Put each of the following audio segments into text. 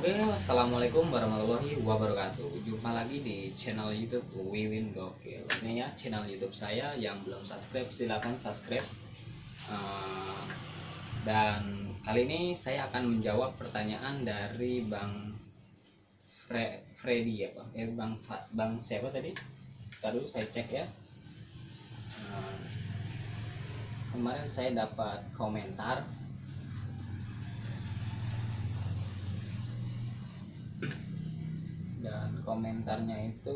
Oke, assalamualaikum warahmatullahi wabarakatuh. Jumpa lagi di channel YouTube Wiwin Gokil. Ini ya channel YouTube saya. Yang belum subscribe silahkan subscribe. Dan kali ini saya akan menjawab pertanyaan dari Bang Freddy ya Bang. Bang siapa tadi? Tadi saya cek ya. Kemarin saya dapat komentar. Dan komentarnya itu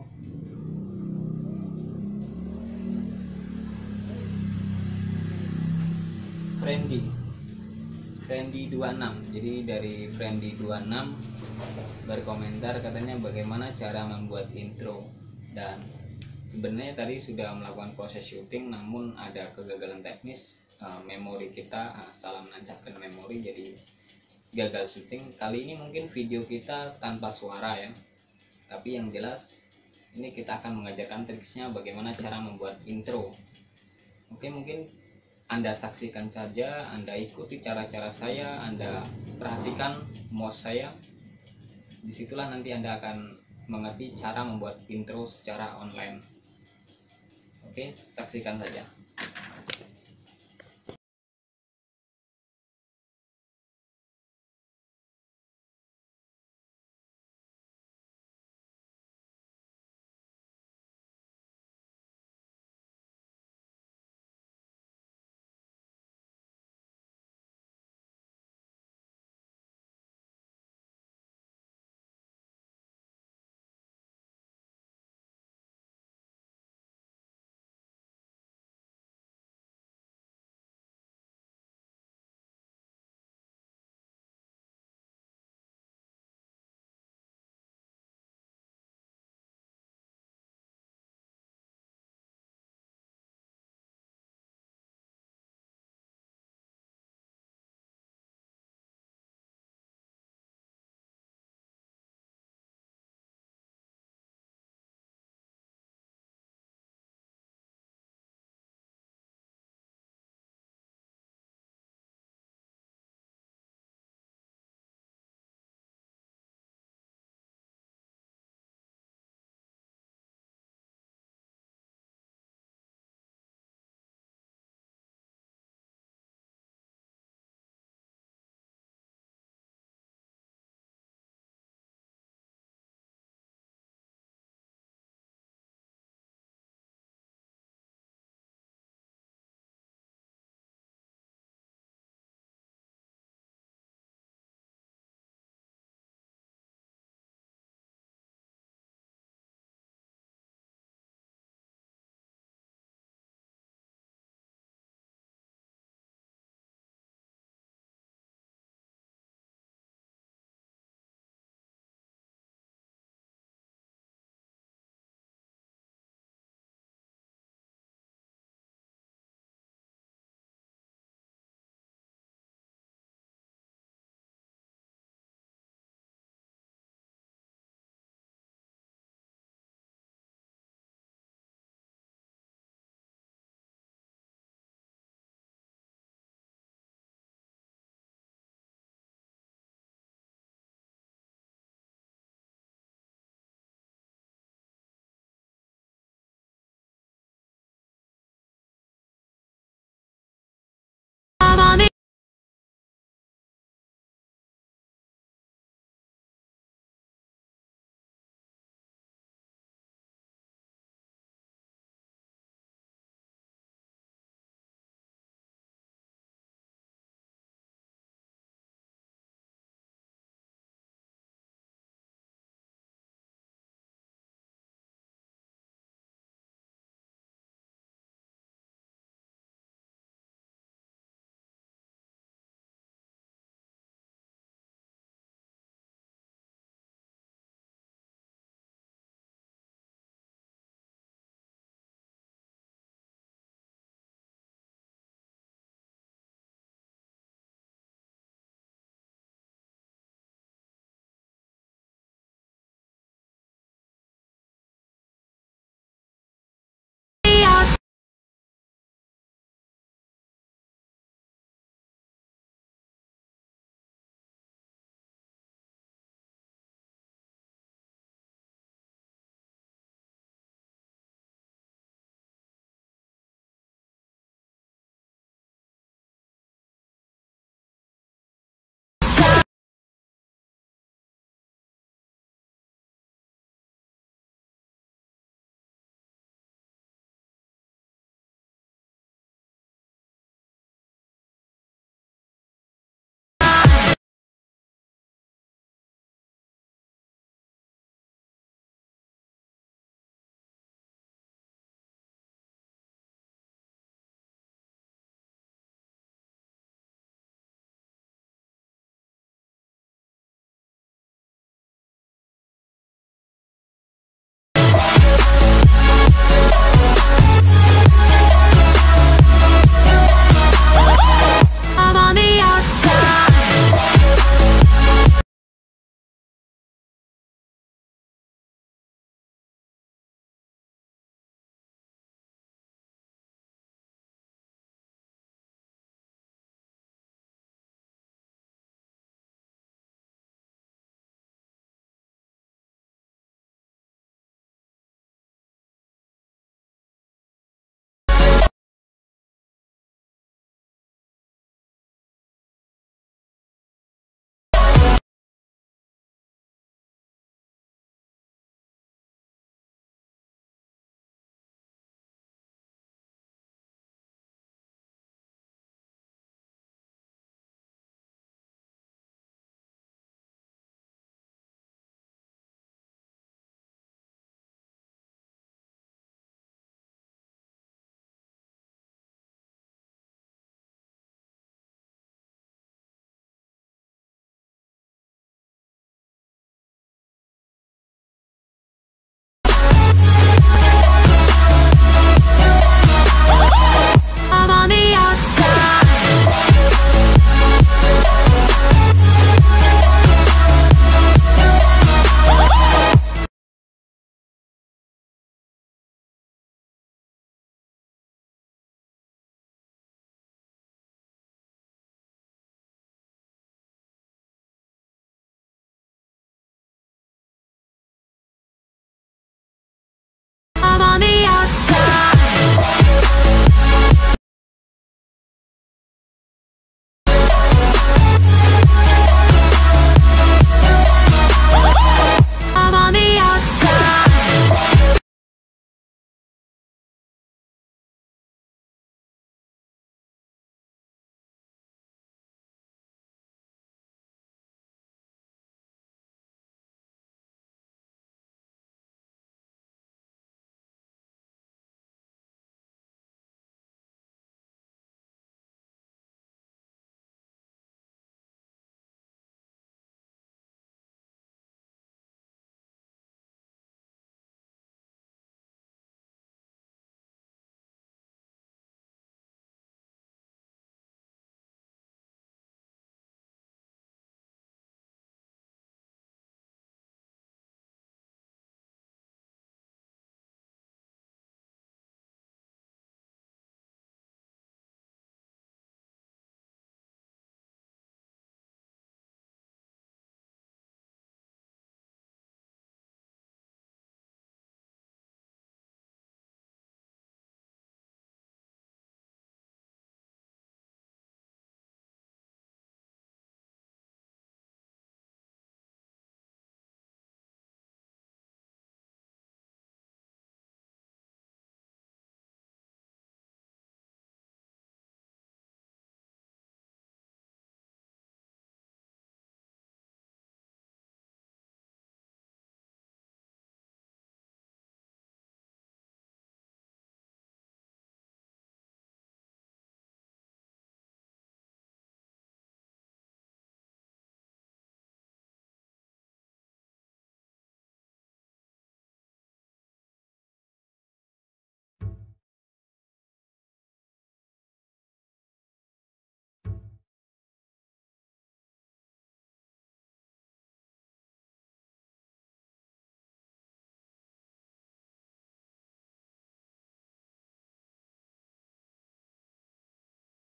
Friendly 26. Jadi dari Friendly 26 berkomentar, katanya bagaimana cara membuat intro. Dan sebenarnya tadi sudah melakukan proses syuting, namun ada kegagalan teknis. Memori kita salah menancapkan memori, jadi gagal syuting. Kali ini mungkin video kita tanpa suara ya, tapi yang jelas ini kita akan mengajarkan triksnya bagaimana cara membuat intro. Oke, mungkin Anda saksikan saja, Anda ikuti cara-cara saya, Anda perhatikan mouse saya. Disitulah nanti Anda akan mengerti cara membuat intro secara online. Oke, saksikan saja.